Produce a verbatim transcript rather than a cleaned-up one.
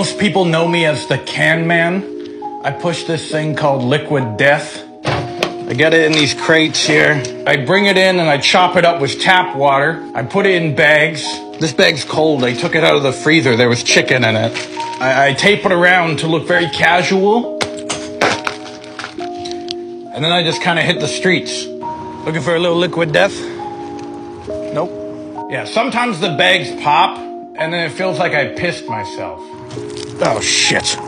Most people know me as the Can Man. I push this thing called Liquid Death. I get it in these crates here. I bring it in and I chop it up with tap water. I put it in bags. This bag's cold. I took it out of the freezer. There was chicken in it. I, I tape it around to look very casual. And then I just kind of hit the streets. Looking for a little Liquid Death? Nope. Yeah, sometimes the bags pop and then it feels like I pissed myself. Oh, shit.